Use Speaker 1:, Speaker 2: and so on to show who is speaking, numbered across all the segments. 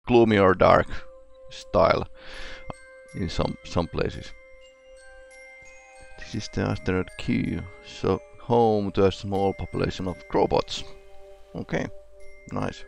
Speaker 1: gloomy or dark style in some places. This is the asteroid Q, so home to a small population of Growbots. Okay, nice.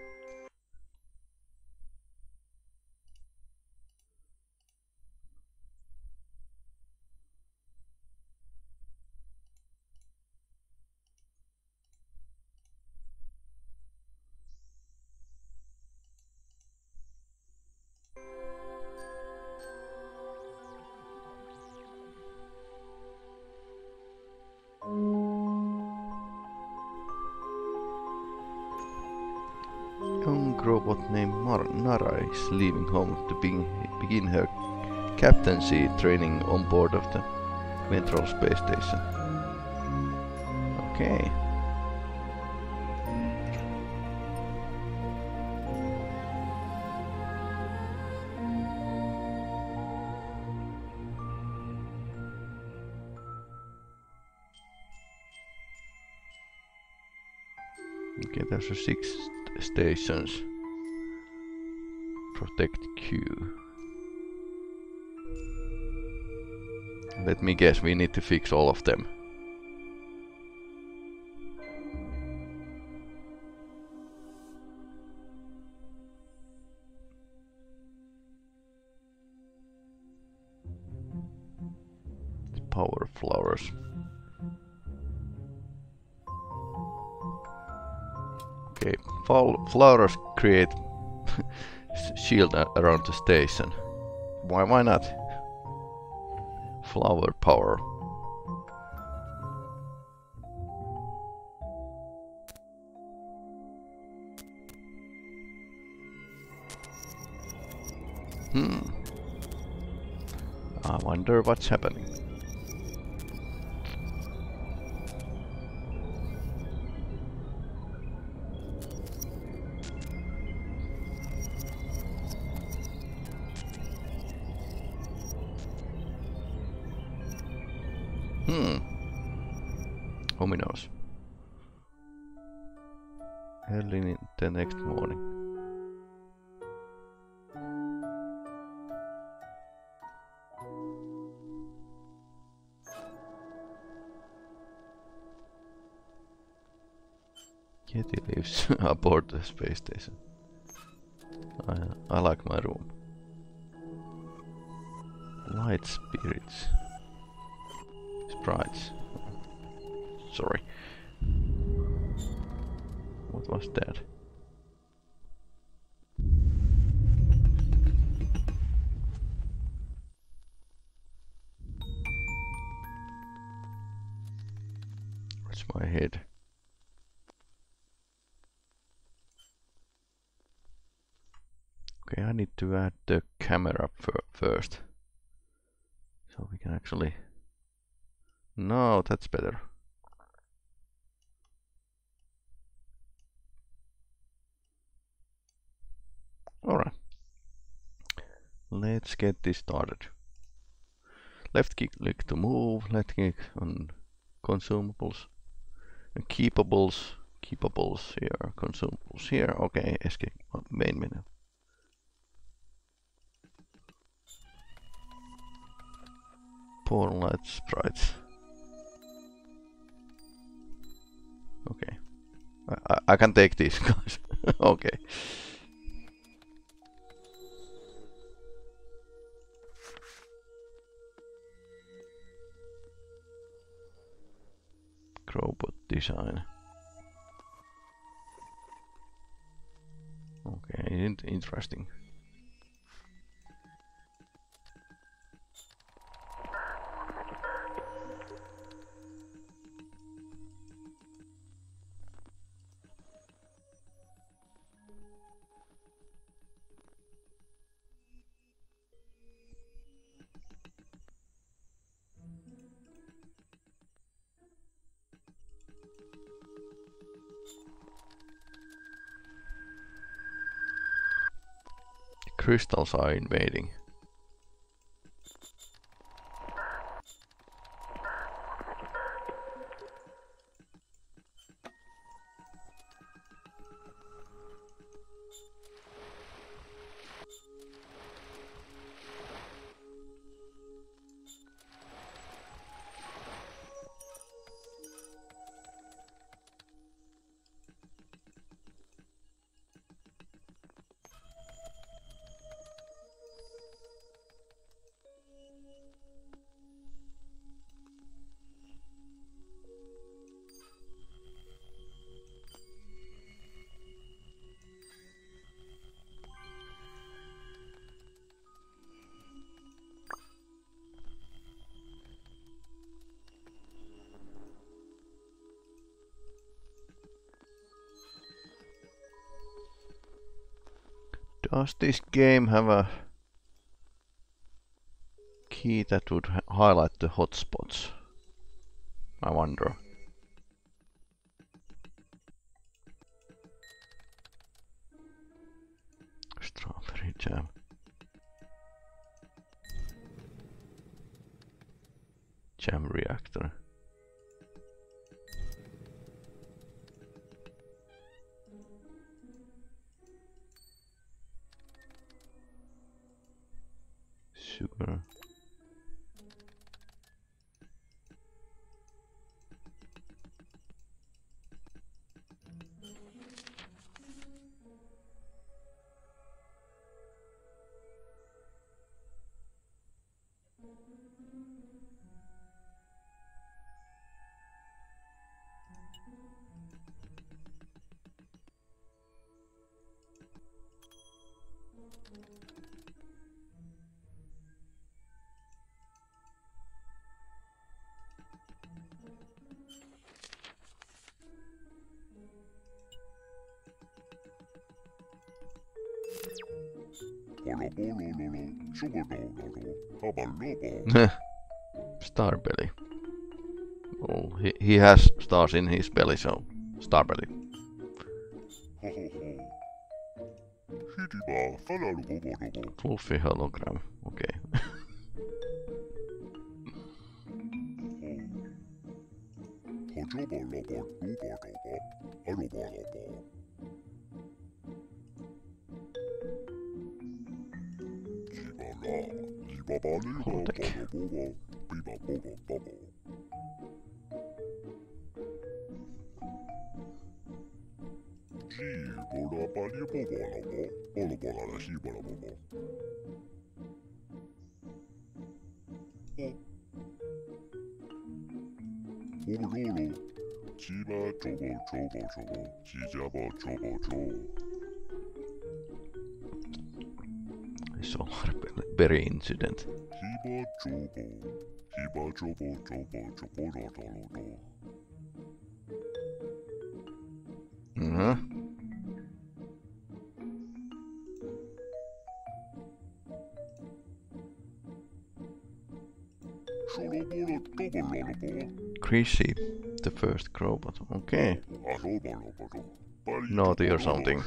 Speaker 1: Young Growbot named Nara is leaving home to begin her captaincy training on board of the Ventral space station. Okay. Okay, there's 6 stations. Protect Q. Let me guess, we need to fix all of them. Power flowers. Okay, flowers create shield around the station. Why not? Flower power. I wonder what's happening. Who knows? Early in the next morning. Yeti lives aboard the space station. I like my room. Light spirits. Sprites. Sorry. What was that? Where's my head? Okay, I need to add the camera first. So we can actually... No, that's better. Alright. Let's get this started. Left click to move, left click on consumables. And keepables here, consumables here. Okay, escape main menu. Poor light sprites. Okay. I can take these guys. Okay. Growbot design. Okay, interesting. Crystals are invading. Does this game have a key that would highlight the hotspots? I wonder. Strawberry jam. Jam reactor. Sugar. Starbelly. Oh, he has stars in his belly, so Starbelly. Fluffy hologram. Okay. Solar berry incident. Chrissy, the first Growbot. Okay. Naughty or something.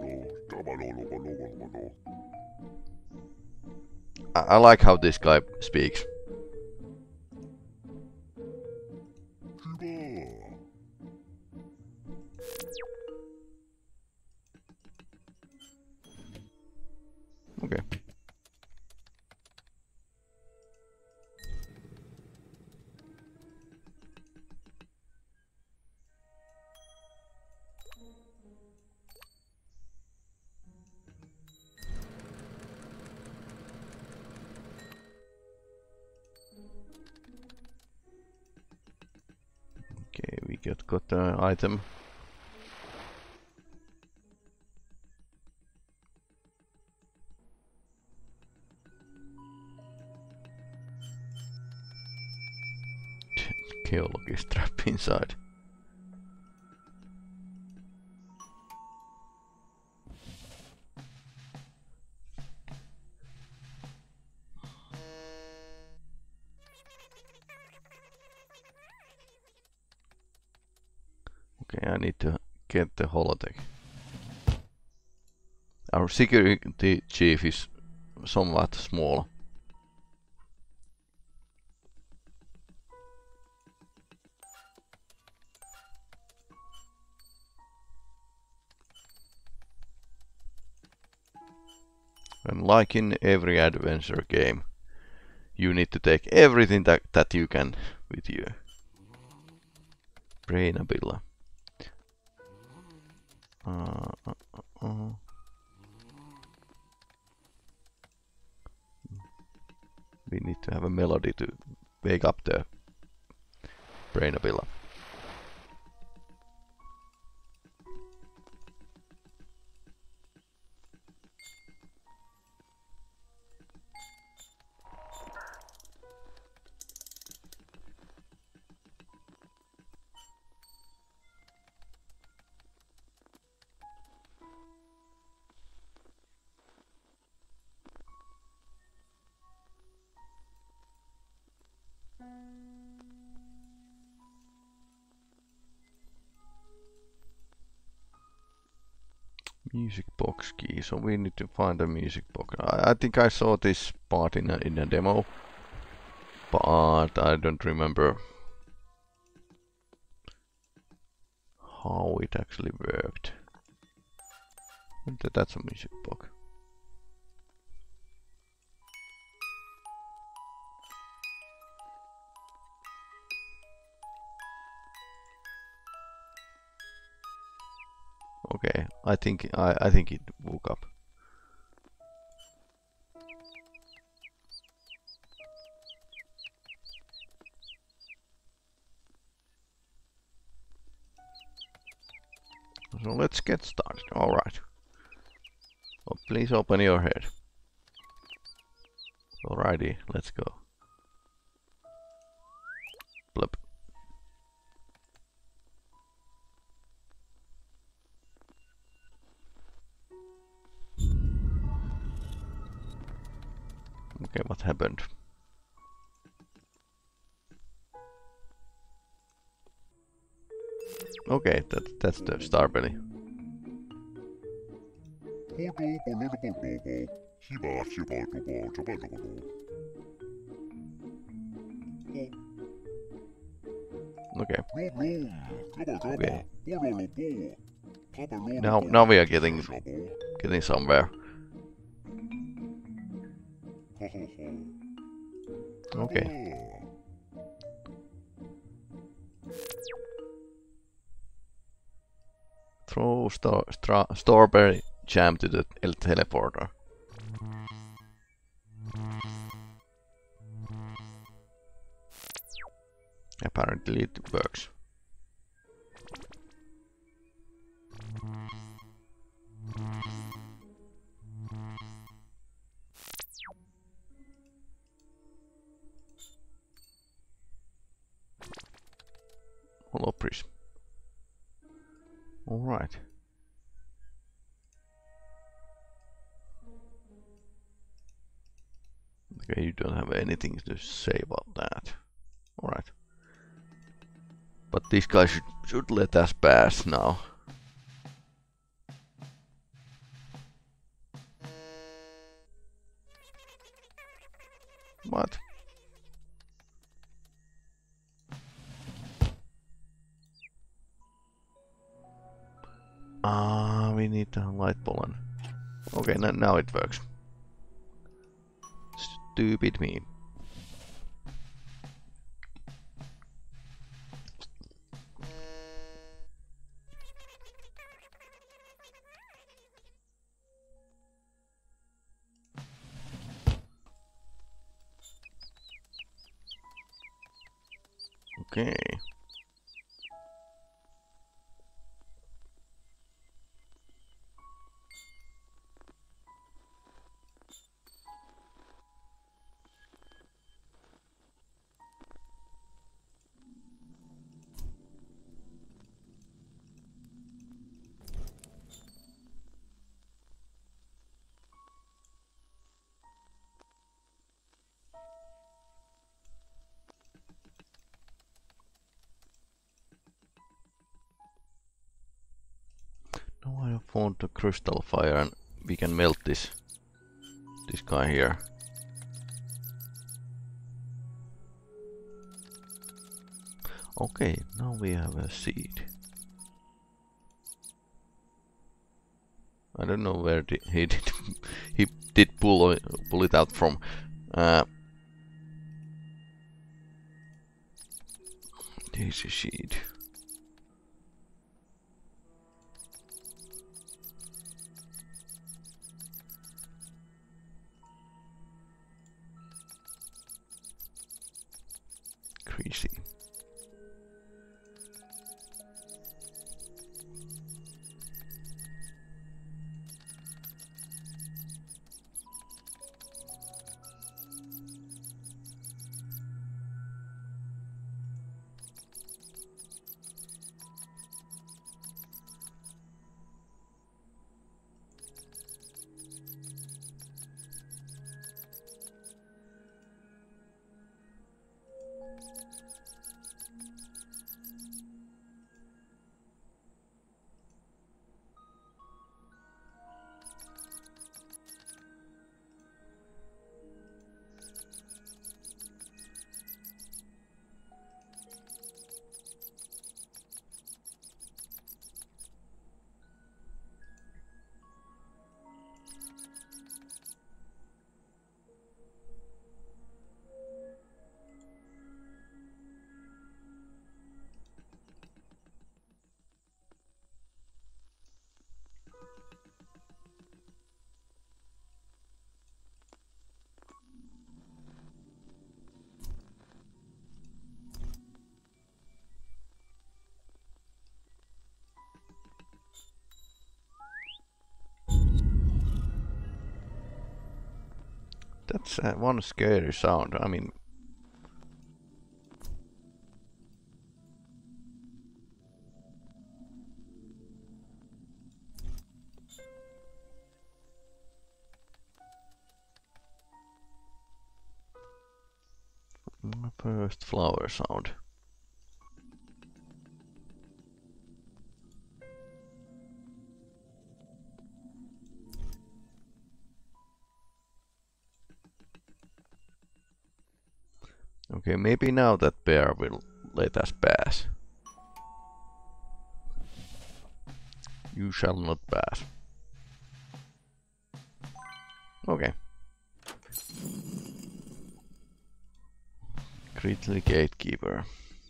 Speaker 1: I like how this guy speaks. Okay. Okay, we got the item. Geology strap inside. Okay, I need to get the holodeck. Our security chief is somewhat small. And like in every adventure game, you need to take everything that you can with you. Brainabilla. We need to have a melody to wake up the Brainabilla. Music box key, so we need to find a music box. I think I saw this part in a demo, but I don't remember how it actually worked. That's a music box. Okay, I think it woke up. So let's get started. All right. Oh, please open your head. Alrighty, let's go. Blip. Okay, what happened? Okay, that's the Starbelly. Okay. Okay. Now we are getting somewhere. Okay. Throw strawberry jam to the teleporter. Apparently it works. Hollow prism. All right. Okay, you don't have anything to say about that. All right. But these guys should let us pass now. What? We need the light pollen. Okay, now it works. Stupid me. Okay. Now I have found the crystal fire and we can melt this guy here. Okay, now we have a seed. I don't know where he did pull it out from. Daisy seed. Crazy. That's one scary sound. I mean, my first flower sound. Okay, maybe now that bear will let us pass. You shall not pass. Okay. Gridley Gatekeeper.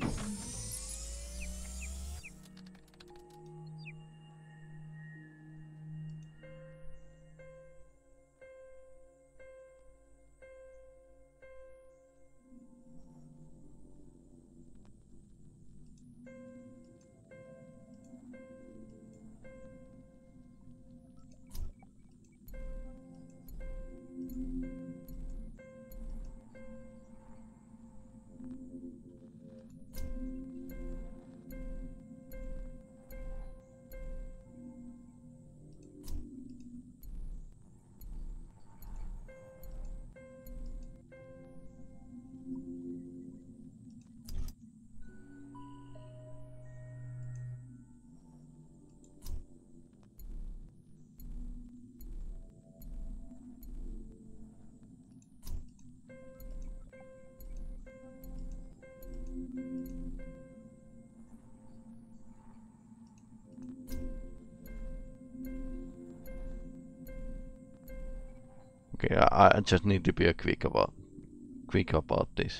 Speaker 1: Okay, I just need to be quick about this.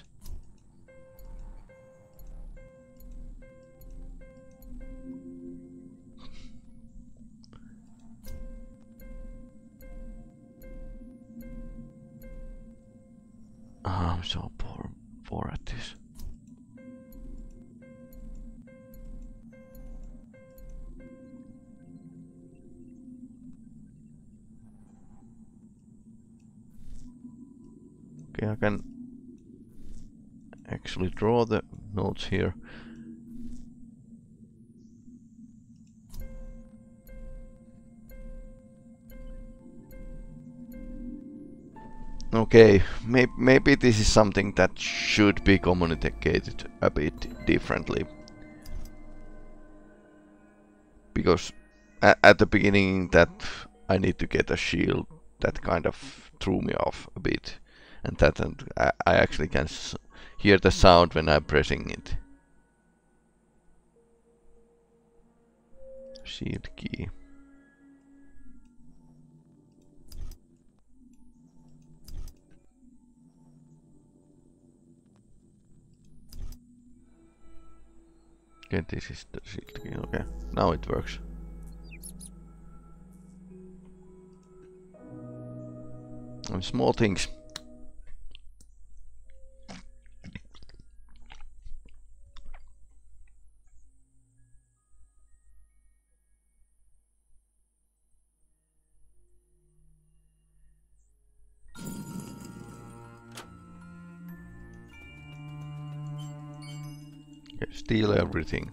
Speaker 1: I'm so poor at this. Okay, I can actually draw the notes here. Okay, maybe this is something that should be communicated a bit differently. Because at the beginning that I need to get a shield, that kind of threw me off a bit. And that I actually can hear the sound when I'm pressing it. Shield key. Okay, this is the shield key. Okay, now it works. And small things. Okay, steal everything.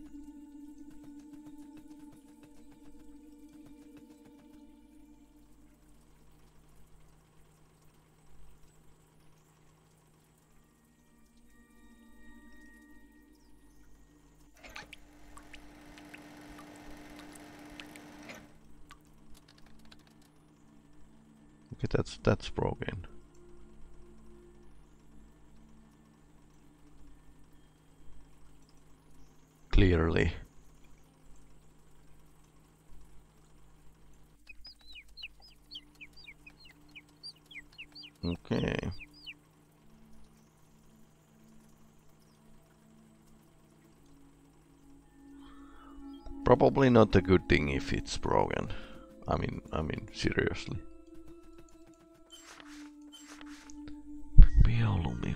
Speaker 1: Okay, that's broken. Clearly. Okay. Probably not a good thing if it's broken. I mean seriously. Biolumi.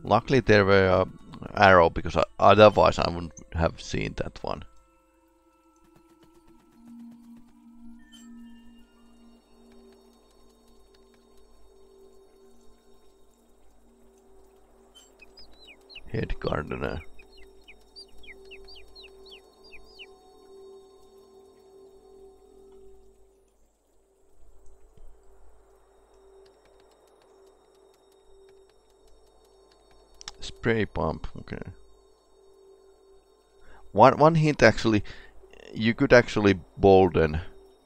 Speaker 1: Luckily there were arrow, because otherwise I wouldn't have seen that one. Head gardener. Spray pump, okay. One hint actually, you could actually bolden.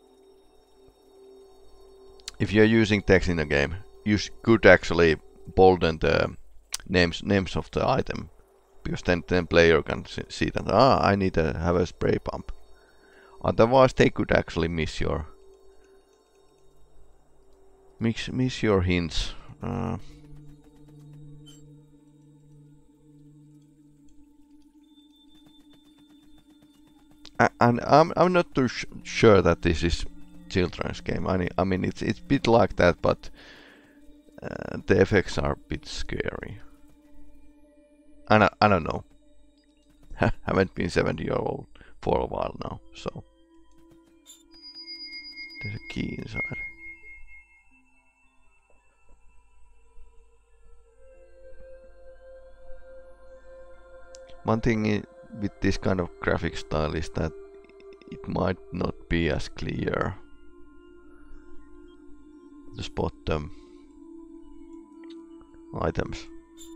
Speaker 1: If you're using text in a game, you could actually bolden the names of the item, because then player can see that I need to have a spray pump. Otherwise they could actually miss your hints. And I'm not too sure that this is children's game. I mean it's a bit like that, but the effects are a bit scary. And I don't know. Haven't been 70-year-old for a while now, so there's a key inside. One thing with this kind of graphic style is that it might not be as clear to spot the items.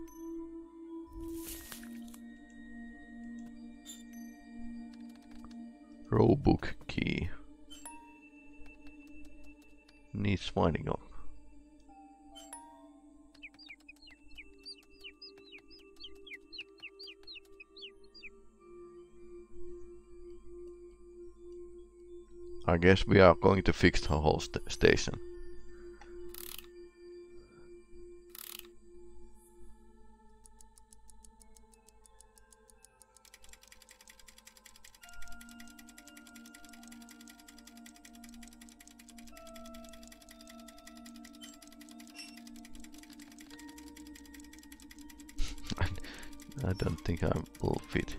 Speaker 1: Rowbook key needs finding up. I guess we are going to fix the whole station. I don't think I will fit.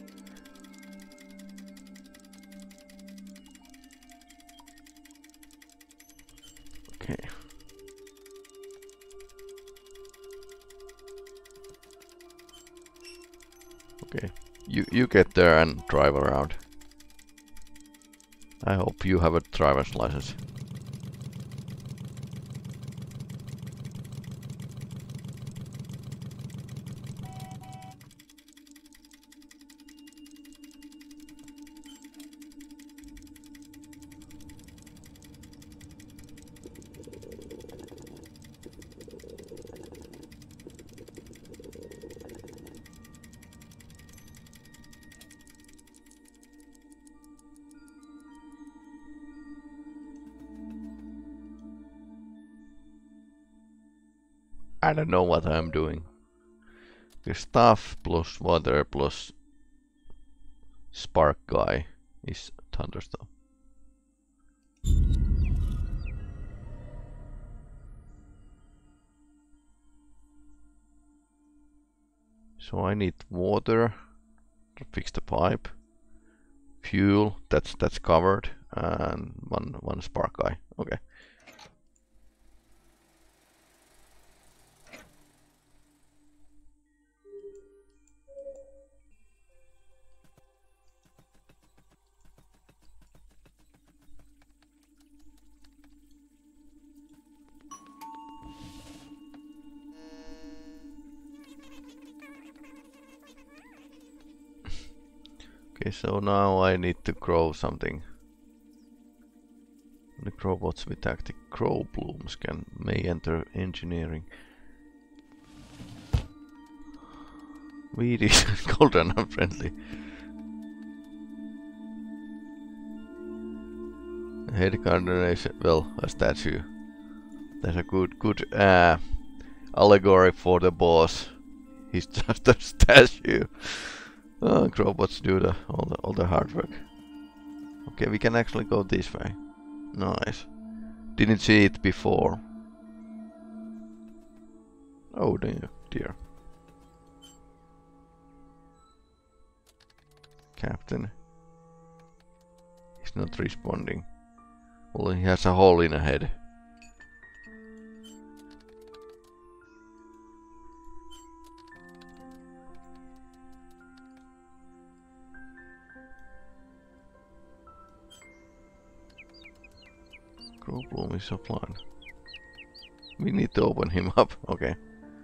Speaker 1: Okay. Okay. You get there and drive around. I hope you have a driver's license. I don't know what I'm doing. The stuff plus water plus spark guy is thunderstorm. So I need water to fix the pipe, fuel that's covered, and one spark guy. Okay. Okay, so now I need to grow something. The Growbots with active grow blooms may enter engineering. Weed is cold and unfriendly. Head gardener is, well, a statue. That's a good allegory for the boss. He's just a statue. Growbots do all the hard work. Okay, we can actually go this way. Nice. Didn't see it before. Oh dear. Captain. He's not responding. Well, he has a hole in the head. Growbot is offline. We need to open him up. Okay.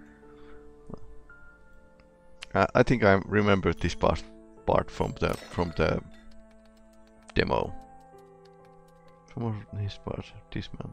Speaker 1: I think I remember this part from the demo. From his part, dismount.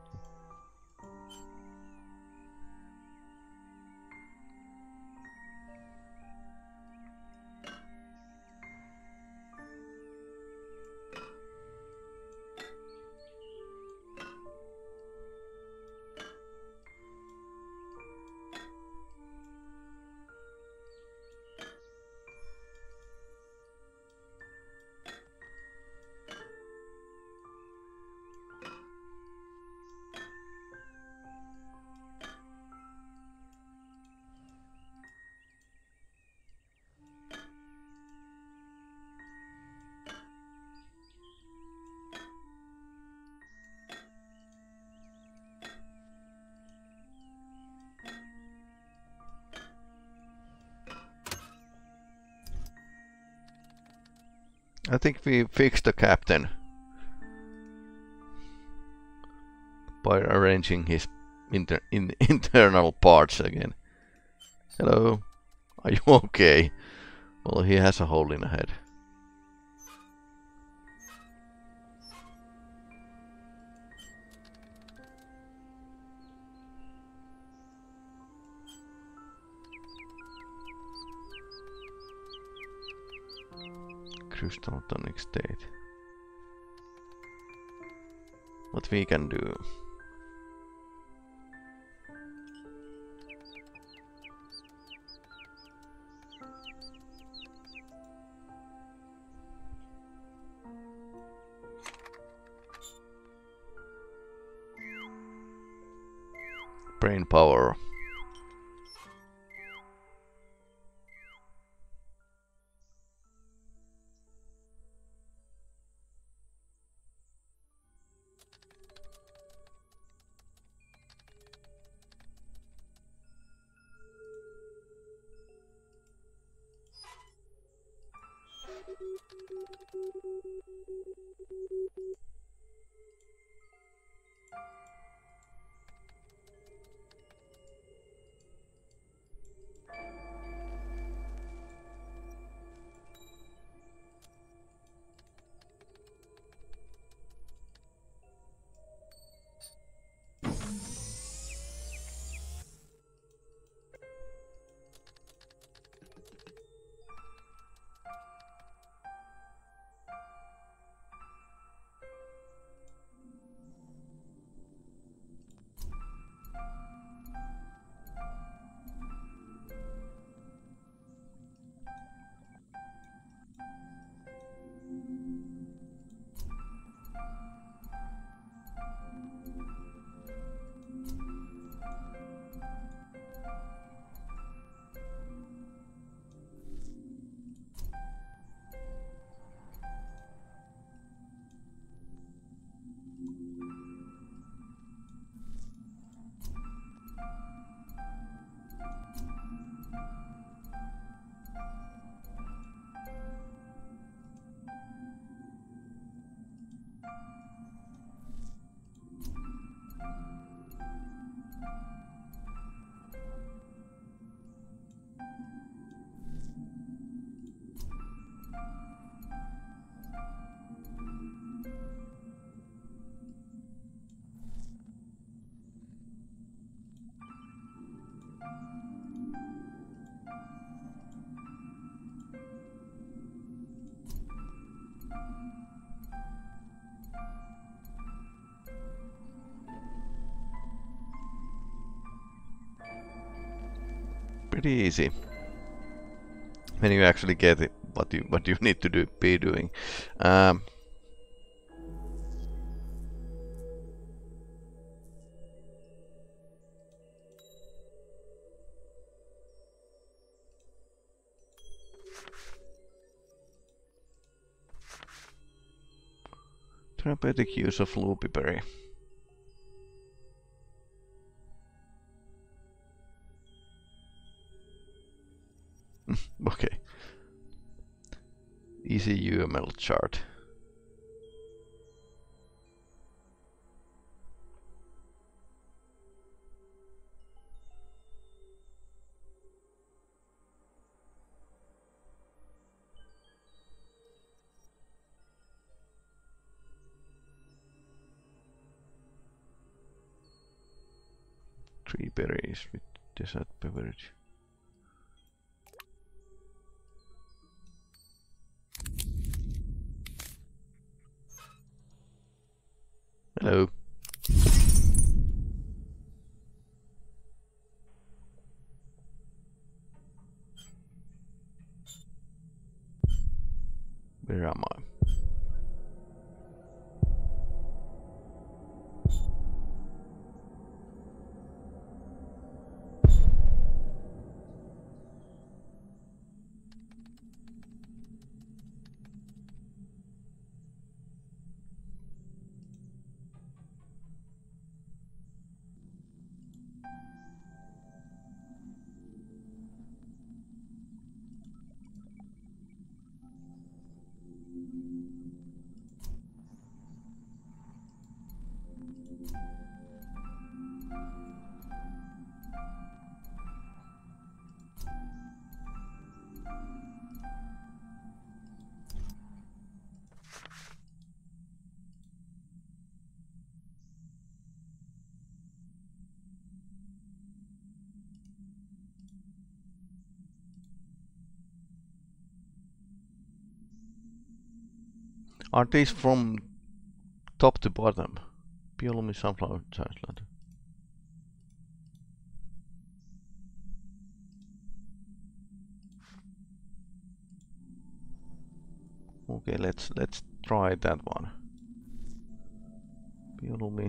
Speaker 1: I think we fixed the captain by arranging his internal parts again. Hello, are you okay? Well, he has a hole in the head. Crystal tonic state. What we can do? Brain power. Pretty easy when you actually get it, what you need to be doing. Therapeutic use of loopy berry. Okay. Easy UML chart. Three berries with dessert beverage. Hello. Where am I? Are these from top to bottom? Peli-Rami sunflower salad. Okay, let's try that one. Peli-Rami.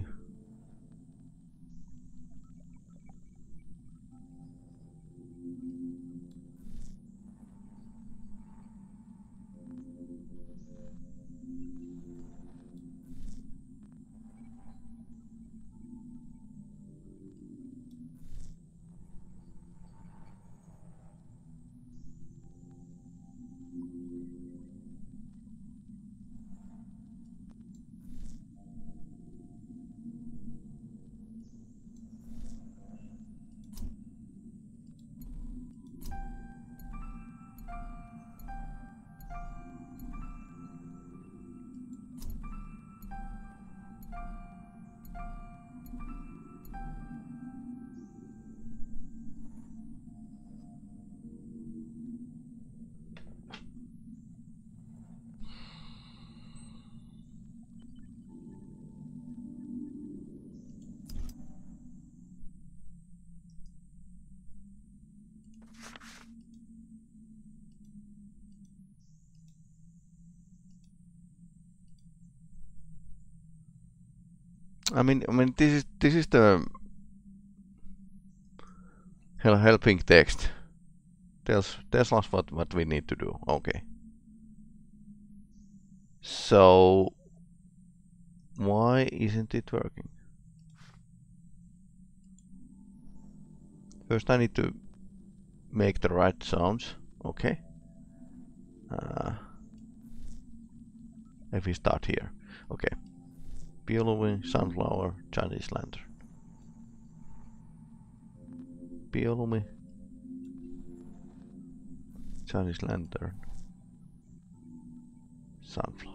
Speaker 1: I mean, this is the helping text. Tells us what we need to do. Okay. So why isn't it working? First, I need to make the right sounds. Okay. If we start here. Okay. Peli-Rami, sunflower, Chinese lantern. Peli-Rami, Chinese lantern, sunflower.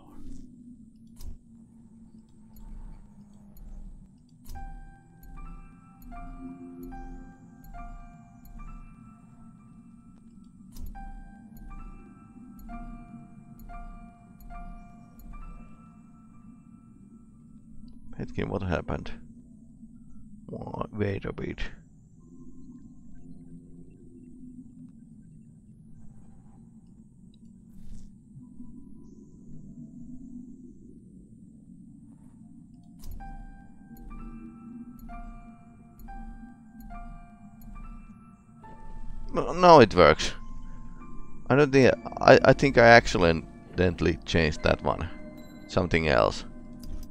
Speaker 1: Hetken, what happened? Wait a bit. No, it works. I don't think I think I accidentally changed that one. Something else.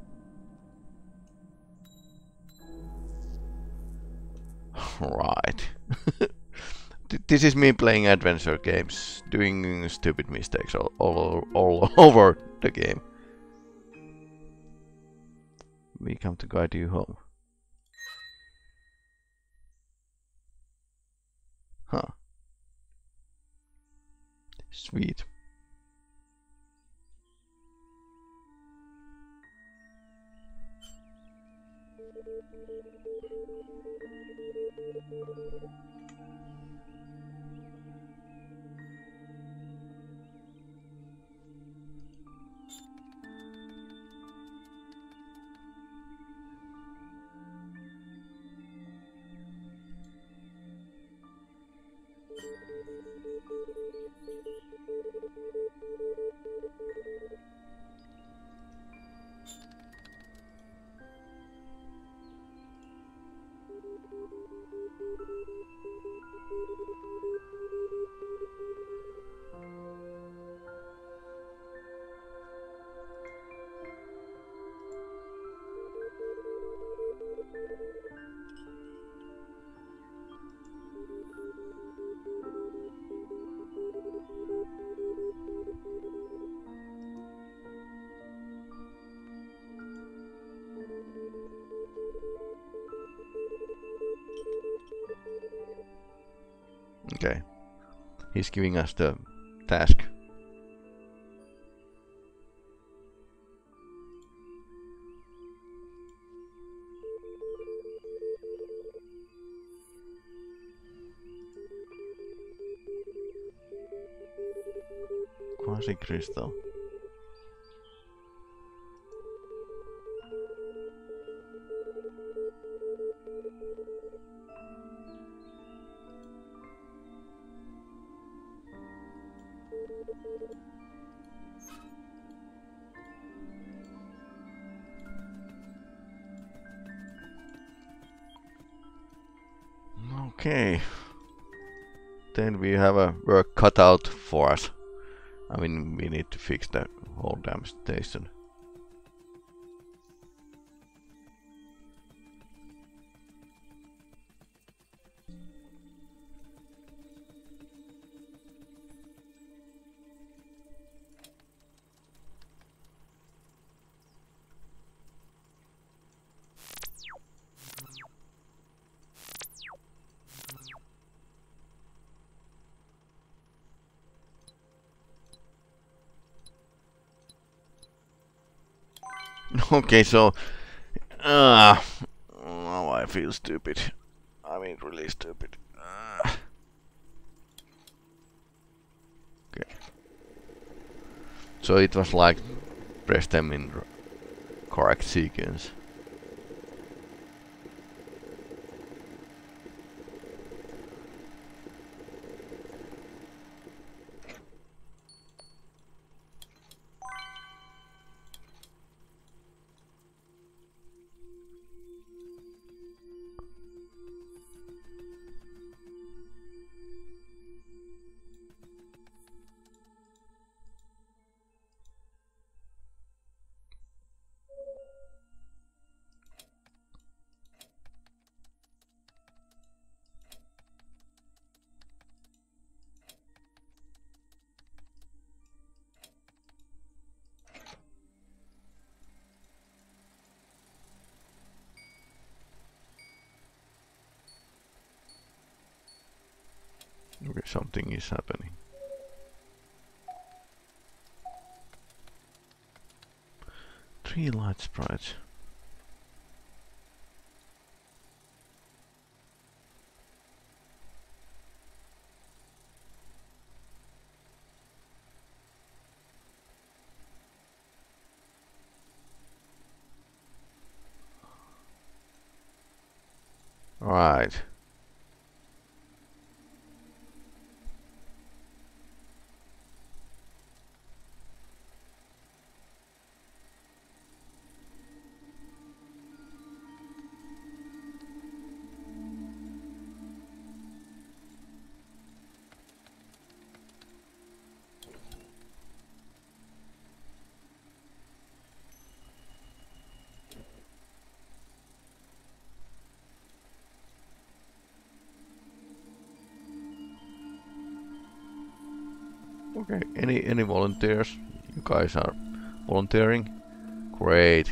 Speaker 1: Right. This is me playing adventure games, doing stupid mistakes all over the game. We come to guide you home. Huh. Sweet. Okay. He's giving us the task. Quasi crystal. Okay. Then we have a work cut out for us. I mean, we need to fix that whole damn station. Okay, so now I feel stupid. I mean, really stupid. Okay. So it was like press them in correct sequence. Okay, something is happening. Three light sprites. Right. Okay, any volunteers? You guys are volunteering? Great.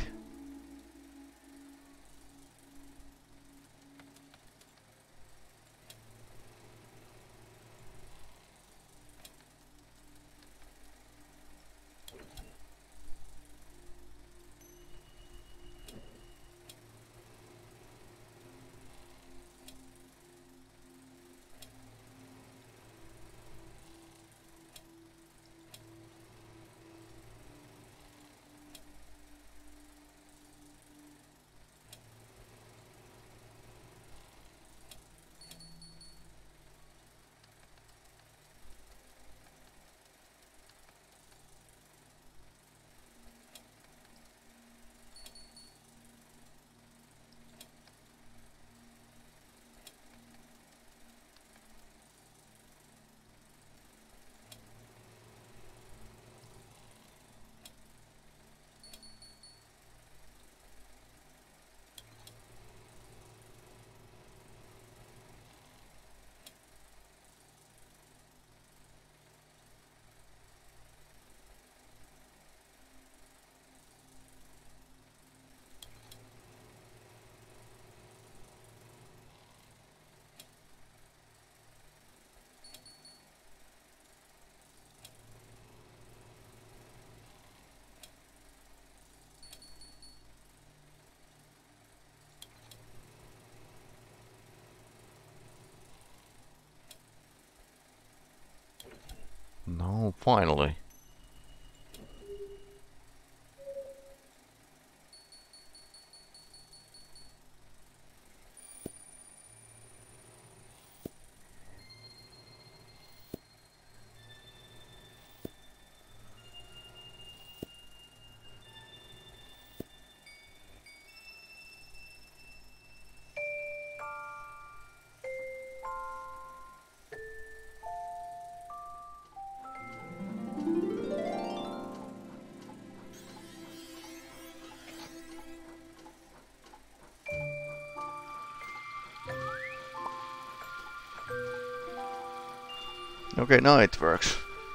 Speaker 1: No, finally. Okay, now it works.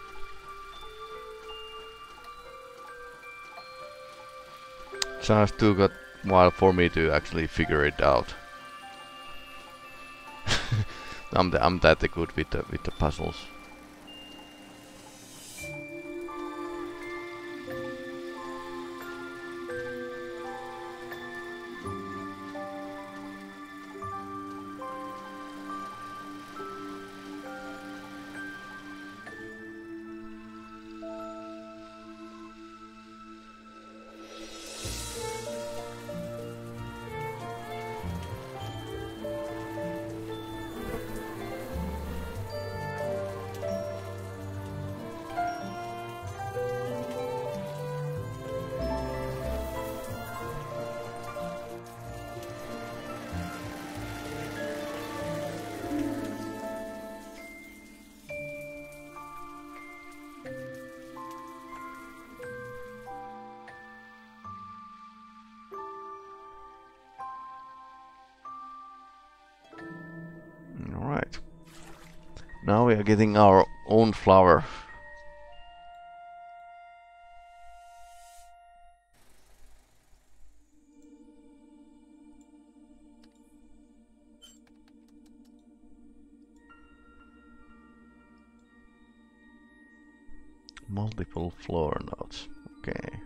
Speaker 1: Just took a while for me to actually figure it out. I'm that good with the puzzles. Alright. Now we are getting our own flower. Multiple floor nodes. Okay.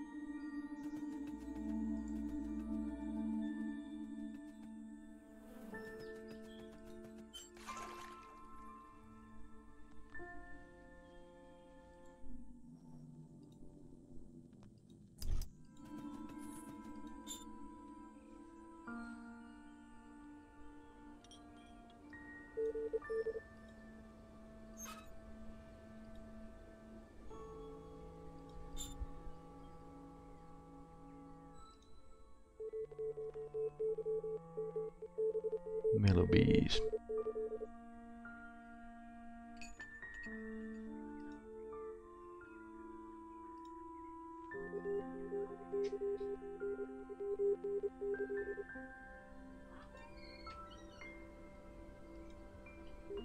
Speaker 1: Melodies.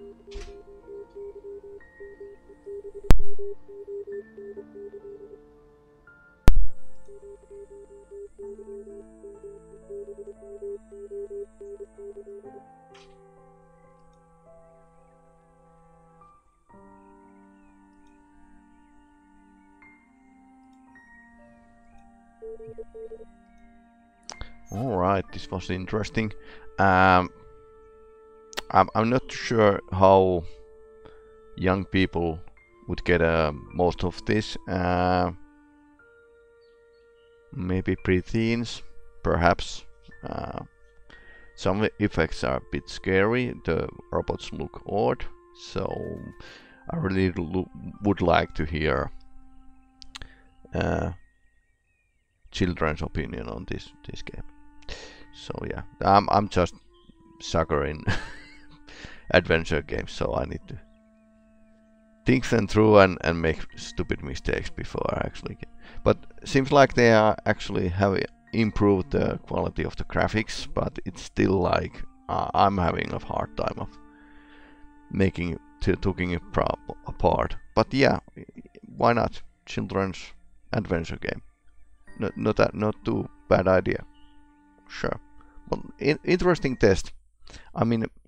Speaker 1: Alright, this was interesting. I'm not sure how young people would get most of this. Maybe pre-teens, perhaps. Some effects are a bit scary. The robots look odd, so I really would like to hear children's opinion on this game. So yeah, I'm just sucker in adventure games, so I need to think them through and make stupid mistakes before I actually get. But seems like they are actually have improved the quality of the graphics, but it's still like I'm having a hard time of making taking it apart. But yeah, why not? Children's adventure game. Not too bad idea. Sure. Well, interesting test. I mean,